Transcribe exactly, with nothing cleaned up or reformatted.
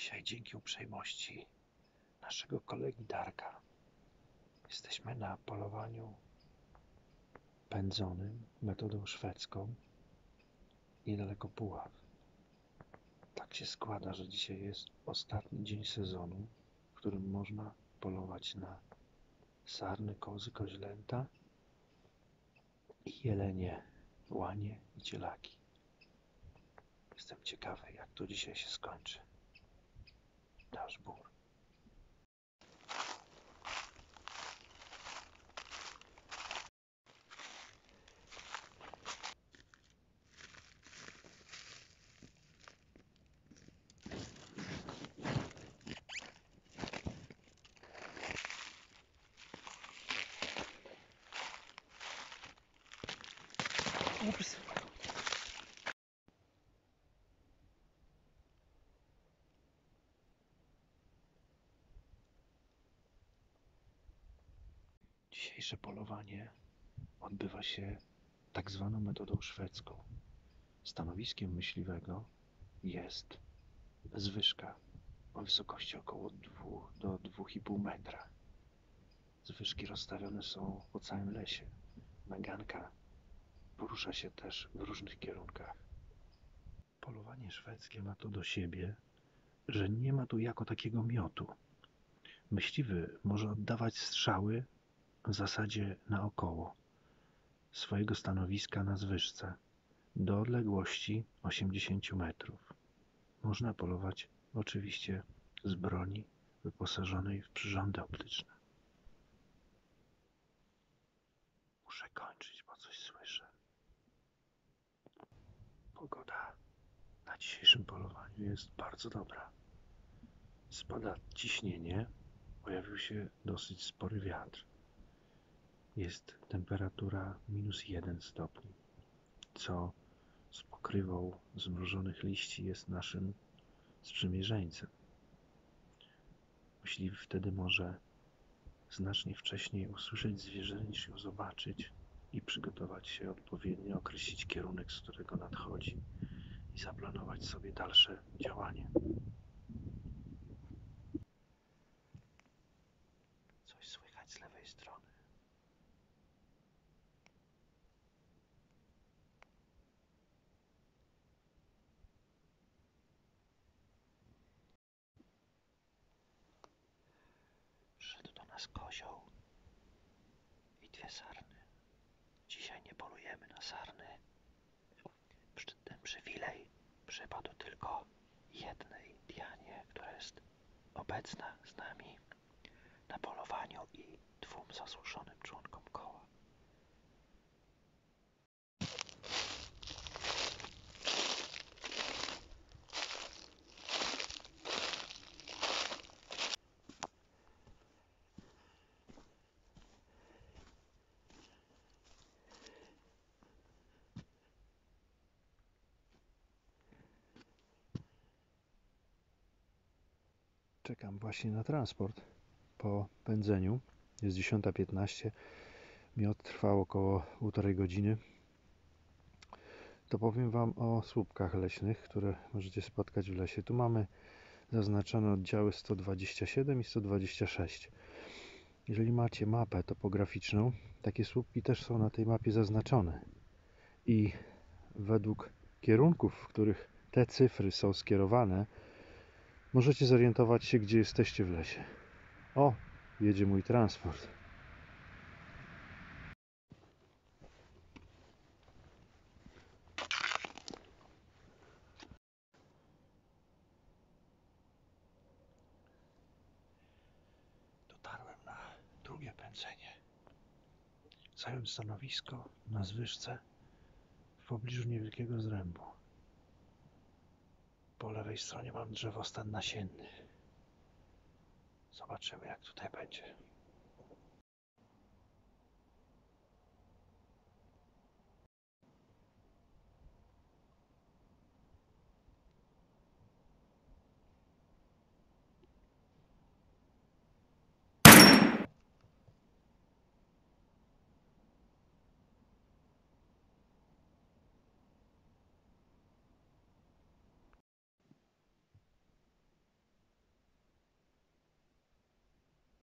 Dzisiaj dzięki uprzejmości naszego kolegi Darka jesteśmy na polowaniu pędzonym metodą szwedzką niedaleko Puław. Tak się składa, że dzisiaj jest ostatni dzień sezonu, w którym można polować na sarny, kozy, koźlęta i jelenie, łanie i cielaki. Jestem ciekawy, jak to dzisiaj się skończy. Dasz bór. Ups. Dzisiejsze polowanie odbywa się tak zwaną metodą szwedzką. Stanowiskiem myśliwego jest zwyżka o wysokości około dwóch do dwóch i pół metra. Zwyżki rozstawione są po całym lesie. Naganka porusza się też w różnych kierunkach. Polowanie szwedzkie ma to do siebie, że nie ma tu jako takiego miotu. Myśliwy może oddawać strzały w zasadzie naokoło swojego stanowiska na zwyżce do odległości osiemdziesięciu metrów. Można polować oczywiście z broni wyposażonej w przyrządy optyczne. Muszę kończyć, bo coś słyszę. Pogoda na dzisiejszym polowaniu jest bardzo dobra. Spada ciśnienie, pojawił się dosyć spory wiatr. Jest temperatura minus jeden stopień, co z pokrywą zmrożonych liści jest naszym sprzymierzeńcem. Myśliwy wtedy może znacznie wcześniej usłyszeć zwierzę niż ją zobaczyć i przygotować się odpowiednio, określić kierunek, z którego nadchodzi i zaplanować sobie dalsze działanie. Coś słychać z lewej strony. Przyszedł do nas kozioł i dwie sarny. Dzisiaj nie polujemy na sarny. Ten przywilej przypadł tylko jednej Dianie, która jest obecna z nami na polowaniu, i dwóm zasłuszonym członkom koła. Czekam właśnie na transport po pędzeniu. Jest dziesiąta piętnaście. Miot trwał około półtorej godziny. To powiem Wam o słupkach leśnych, które możecie spotkać w lesie. Tu mamy zaznaczone oddziały sto dwadzieścia siedem i sto dwadzieścia sześć. Jeżeli macie mapę topograficzną, takie słupki też są na tej mapie zaznaczone. I według kierunków, w których te cyfry są skierowane, możecie zorientować się, gdzie jesteście w lesie. O, jedzie mój transport. Dotarłem na drugie pędzenie. Zająłem stanowisko na zwyżce w pobliżu niewielkiego zrębu. Po lewej stronie mam drzewostan nasienny. Zobaczymy, jak tutaj będzie.